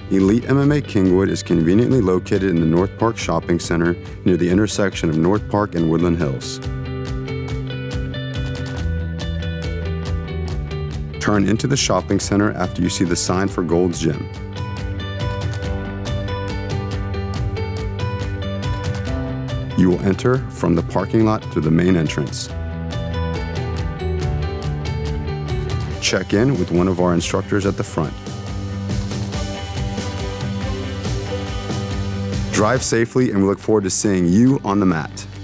Elite MMA Kingwood is conveniently located in the North Park Shopping Center near the intersection of North Park and Woodland Hills. Turn into the shopping center after you see the sign for Gold's Gym. You will enter from the parking lot through the main entrance. Check in with one of our instructors at the front. Drive safely, and we look forward to seeing you on the mat.